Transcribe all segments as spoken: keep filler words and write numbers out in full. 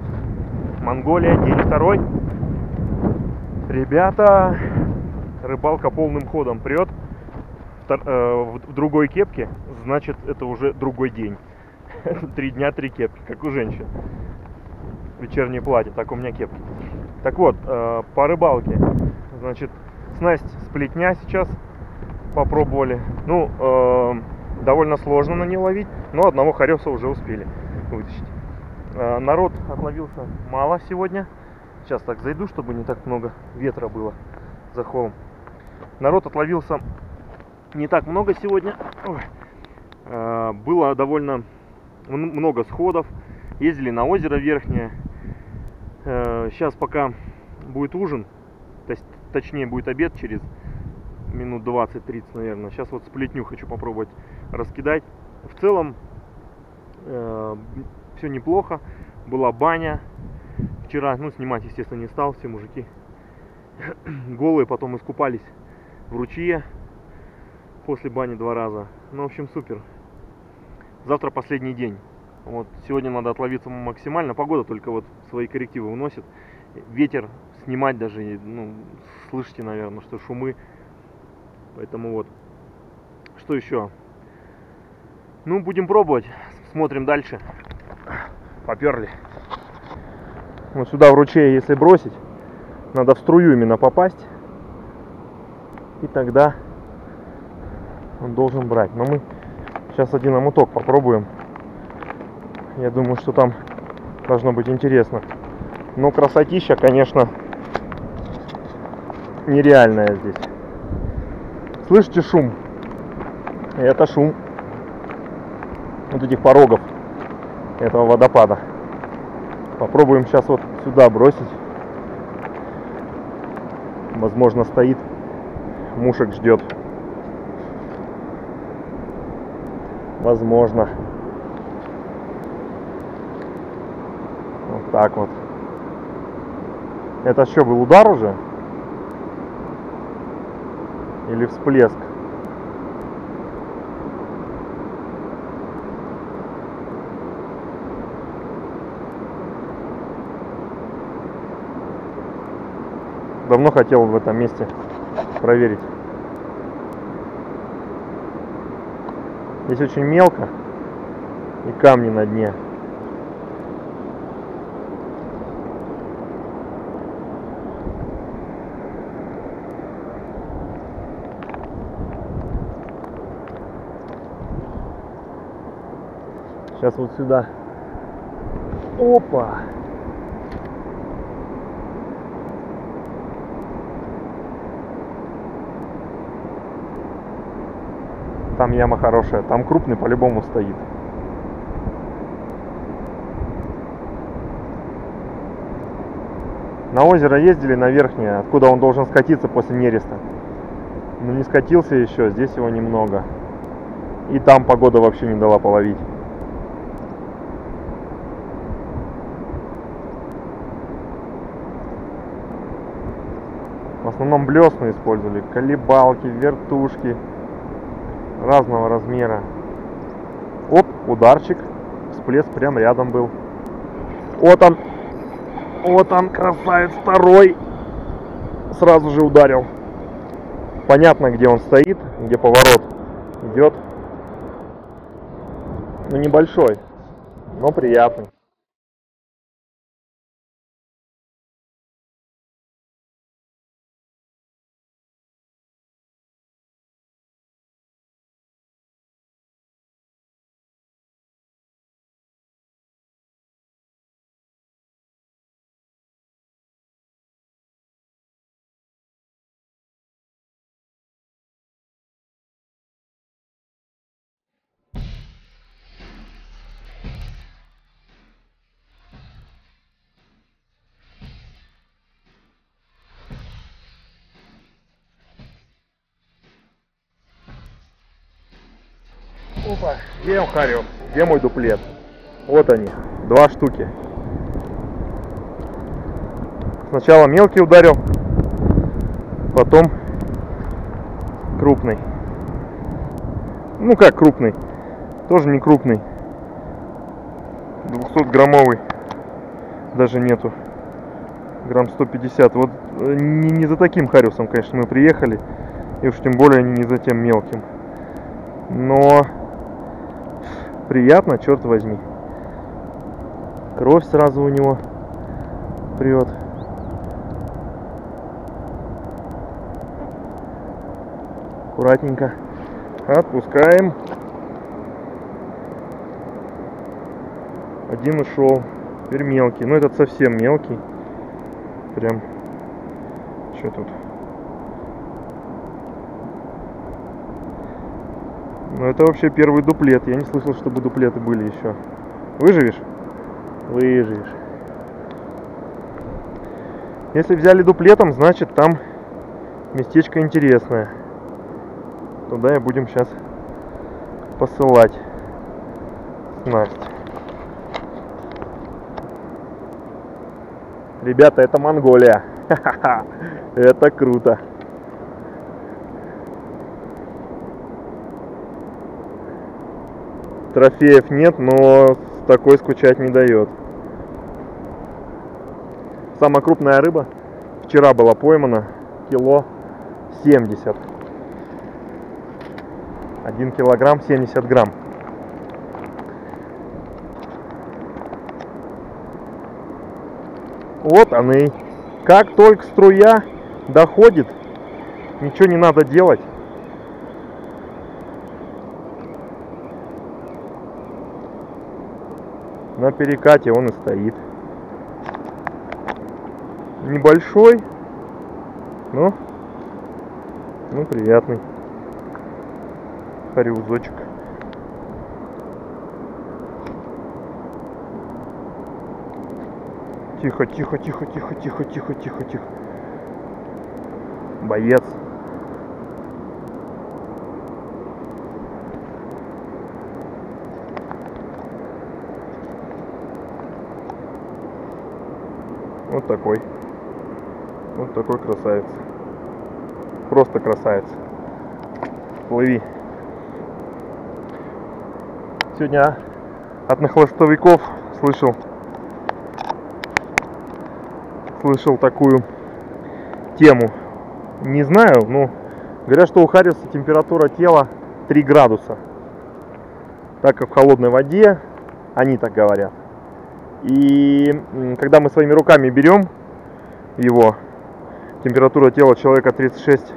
привет! Монголия, день второй. Ребята, рыбалка полным ходом прет. В другой кепке, значит, это уже другой день. Три дня, три кепки, как у женщин. Вечернее платье, так у меня кепки. Так вот, по рыбалке. Значит, снасть сплетня сейчас попробовали. Ну, довольно сложно на ней ловить, но одного хареса уже успели вытащить. Народ отловился мало сегодня. Сейчас так зайду, чтобы не так много ветра было за холм. Народ отловился не так много сегодня. Ой. Было довольно много сходов. Ездили на озеро Верхнее. Сейчас пока будет ужин, то есть, точнее будет обед через минут двадцать-тридцать, наверное. Сейчас вот сплетню хочу попробовать раскидать. В целом э, все неплохо. Была баня вчера, ну снимать естественно не стал, все мужики голые, потом искупались в ручье после бани два раза. Ну в общем супер. Завтра последний день. Вот сегодня надо отловиться максимально. Погода только вот свои коррективы уносит. Ветер снимать даже, ну слышите, наверное, что шумы. Поэтому вот. Что еще? Ну, будем пробовать. Смотрим дальше. Поперли. Вот сюда в ручей, если бросить, надо в струю именно попасть. И тогда он должен брать. Но мы сейчас один омуток попробуем. Я думаю, что там должно быть интересно. Но красотища, конечно, нереальная здесь. Слышите шум? Это шум вот этих порогов этого водопада. Попробуем сейчас вот сюда бросить. Возможно, стоит, мушек ждет. Возможно. Вот так вот. Это что, был удар уже? Или всплеск? Давно хотел в этом месте проверить. Здесь очень мелко и камни на дне. Сейчас вот сюда. Опа! Там яма хорошая, там крупный по-любому стоит. На озеро ездили, на Верхнее, откуда он должен скатиться после нереста. Но не скатился еще, здесь его немного. И там погода вообще не дала половить. В основном блесны использовали, колебалки, вертушки разного размера. Оп, ударчик, всплеск прям рядом был. Вот он, вот он, красавец, второй. Сразу же ударил. Понятно, где он стоит, где поворот идет. Ну, небольшой, но приятный. Опа, где он харек? Где мой дуплет? Вот они, два штуки. Сначала мелкий ударил, потом крупный. Ну как крупный? Тоже не крупный. двухсотграммовый. даже нету. Грамм сто пятьдесят. Вот не, не за таким хариусом, конечно, мы приехали. И уж тем более не за тем мелким. Но приятно, черт возьми. Кровь сразу у него прет. Аккуратненько отпускаем. Один ушел. Теперь мелкий. Но этот совсем мелкий. Прям. Что тут? Ну это вообще первый дуплет. Я не слышал, чтобы дуплеты были еще. Выживешь? Выживешь. Если взяли дуплетом, значит там местечко интересное. Туда и будем сейчас посылать снасть. Ребята, это Монголия. Ха-ха-ха. Это круто. Трофеев нет, но такой скучать не дает. Самая крупная рыба вчера была поймана, кило семьдесят. Один килограмм семьдесят грамм. Вот она и. Как только струя доходит, ничего не надо делать. На перекате он и стоит. Небольшой, но ну, приятный хариузочек. Тихо, тихо, тихо, тихо, тихо, тихо, тихо, тихо. Боец. Вот такой. Вот такой красавец. Просто красавец. Плыви. Сегодня от нахлостовиков слышал слышал такую тему. Не знаю, но говорят, что у хариуса температура тела три градуса. Так как в холодной воде, они так говорят. И когда мы своими руками берем его, температура тела человека тридцать шесть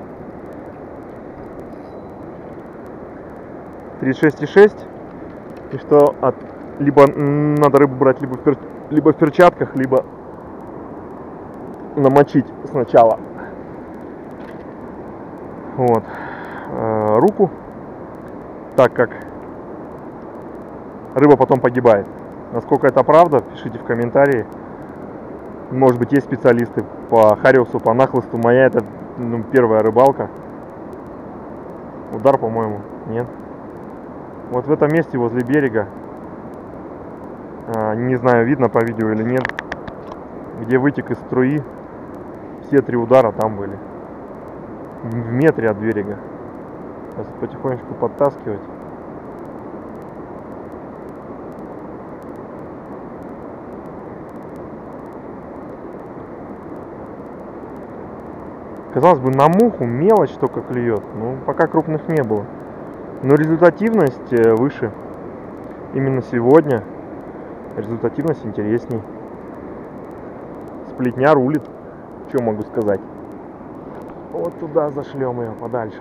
тридцать шесть и шесть, и что от, либо надо рыбу брать либо в, пер, либо в перчатках, либо намочить сначала вот э, руку, так как рыба потом погибает. Насколько это правда, пишите в комментарии. Может быть, есть специалисты по хариусу, по нахлысту. Моя это ну, первая рыбалка. Удар, по-моему, нет. Вот в этом месте возле берега, э, не знаю, видно по видео или нет, где вытек из струи, все три удара там были. В метре от берега. Сейчас потихонечку подтаскивать. Казалось бы, на муху мелочь только клюет. Ну, пока крупных не было. Но результативность выше. Именно сегодня результативность интересней. Сплетня рулит. Что могу сказать? Вот туда зашлем ее подальше.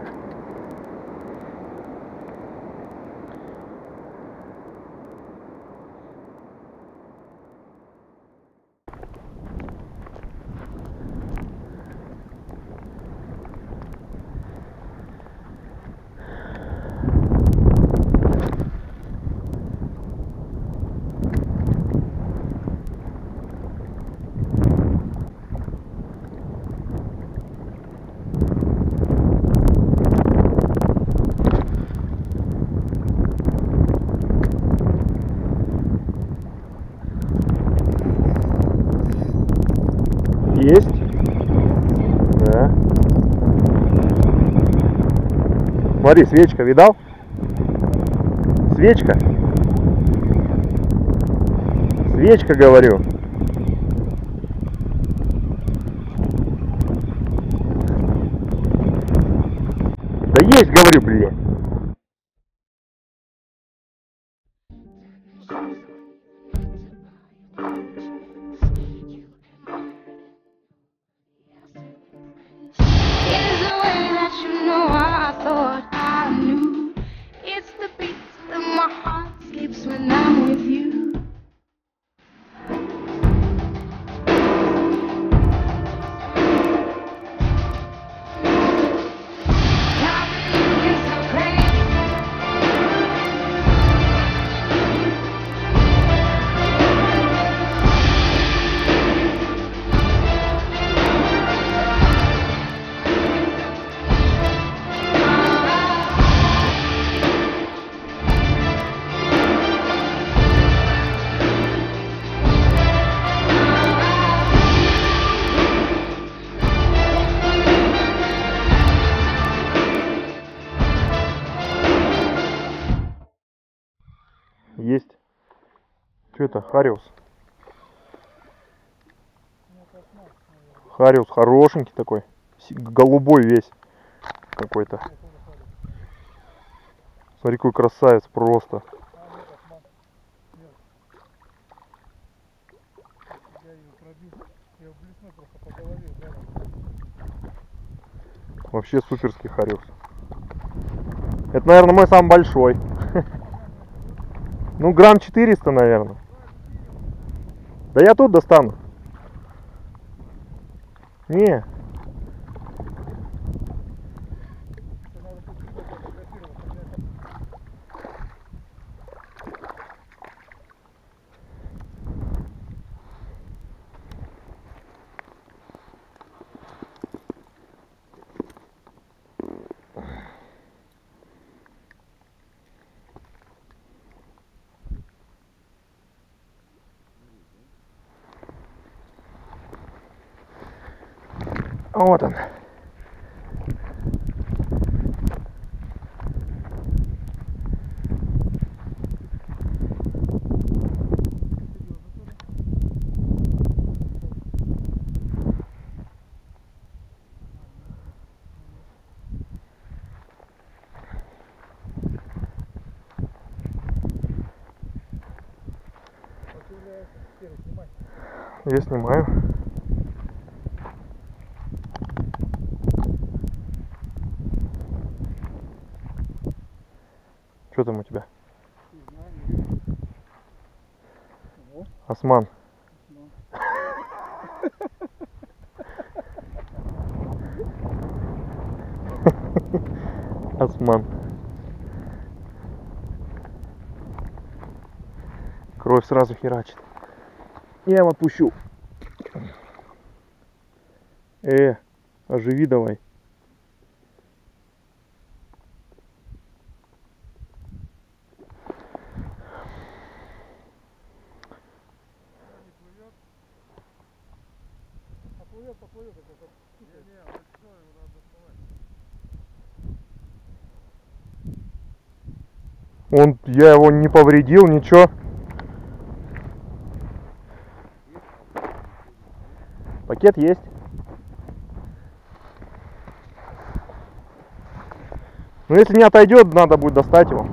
Есть? Да. Смотри, свечка, видал? Свечка. Свечка, говорю. есть, говорю, блядь. Есть. Что это? Хариус. Хариус хорошенький такой. Голубой весь какой-то. Смотри, какой красавец просто. Вообще суперский хариус. Это, наверное, мой самый большой. Ну, грамм четыреста, наверное. Да я тут достану. Не. Вот он. Я снимаю. Что там у тебя? Осман. Осман. Кровь сразу херачит. Я его отпущу. Э, оживи давай. Он, я его не повредил, ничего. Пакет есть. Но если не отойдет, надо будет достать его.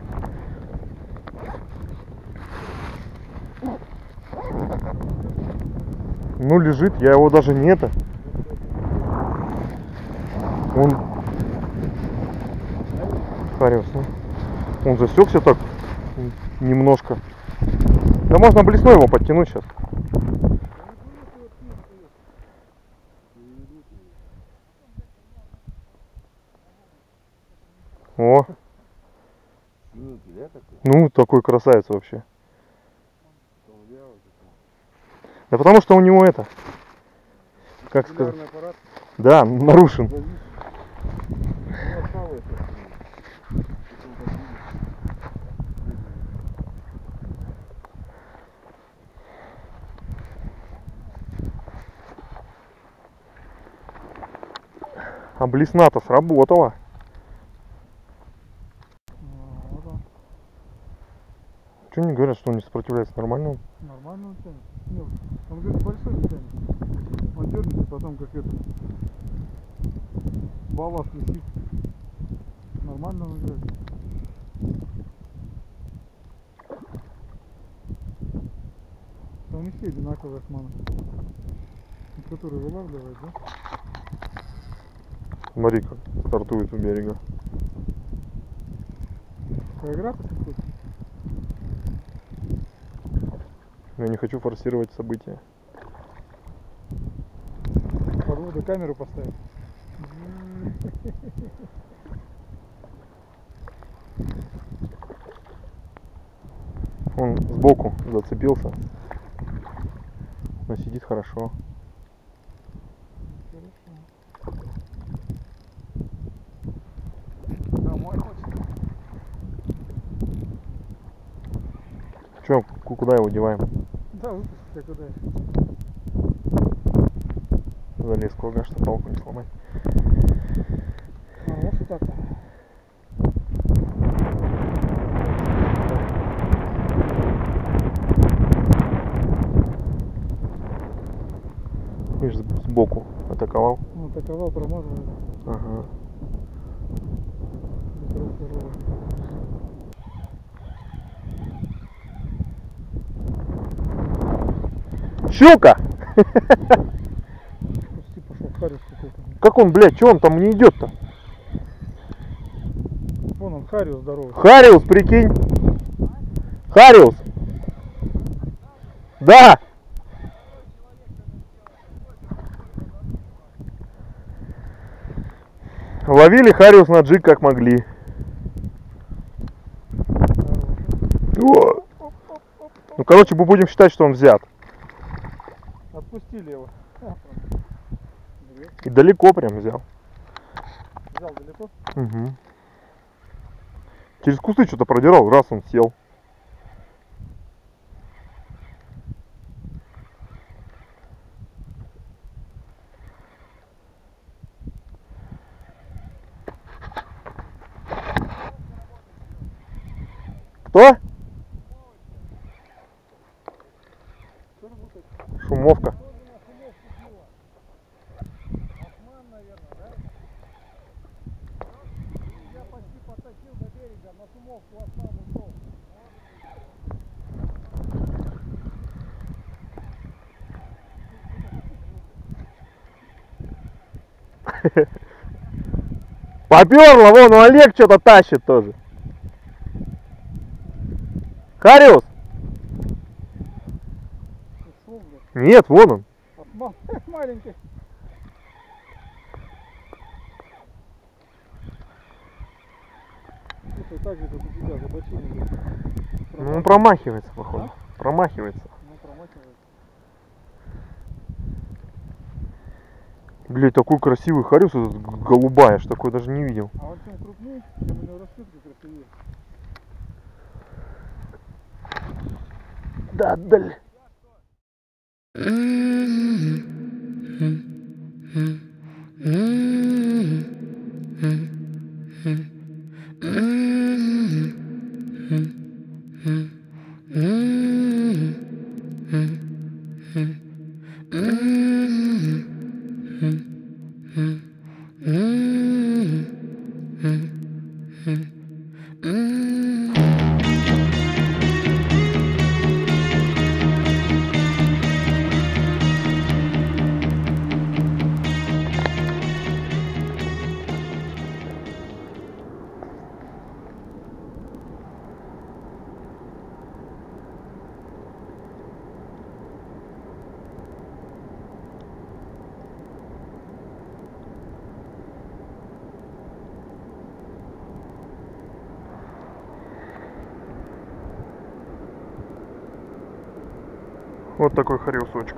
Ну, лежит, я его даже не это. Он... Хариус, ну. Он засекся так немножко. Да можно блесной его подтянуть сейчас. О. Ну, такой красавец вообще. Да потому что у него это, как сказать, да, нарушен. А блесна-то сработала. Чего не говорят, что он не сопротивляется? Нормально? Нормально он тянет. Нет, он говорит, большой не тянет. Он дернется, потом как это балласт висит. Нормально он играет. Там и все одинаковые османы. Которые вылавливают, да? Смотри, как стартует у берега. Проиграться какой-то? Я не хочу форсировать события. Под воду камеру поставить. Он сбоку зацепился, но сидит хорошо. Домой хочет. Че, куда его деваем? Да, выпусти куда. Залез круга, что палку не сломать. А, вот и так-то. Видишь, сбоку атаковал. Ну, атаковал, промазывает. Ага. Щука! Почти пошел хариус какой-то. Как он, блядь, че он там не идет-то? Вон он, хариус здоровый. Хариус, прикинь. Хариус. Да. Ловили хариус на джиг как могли. О! Ну, короче, мы будем считать, что он взят. Отпустили его. И далеко прям взял. Взял далеко? Угу. Через кусты что-то продирал, раз он сел. Кто? Шумовка. Я почти потащил до берега, на шумовку осман ушел. Поперло, вон, Олег что-то тащит тоже. Хариус? Нет, вон он. Осман маленький. Слушай, так же, как у тебя, за бочиной. Ну, он промахивается, походу. А? Промахивается. Ну, промахивается. Блять, такой красивый хариус, этот голубая, аж такой даже не видел. А он чем крупнее, тем у него расцветка красивее. Да, даль. Вот такой хариусочек.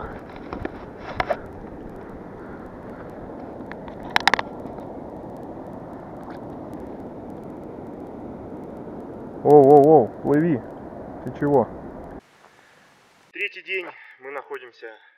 Оу-оу-оу, плыви. Ты чего? Третий день мы находимся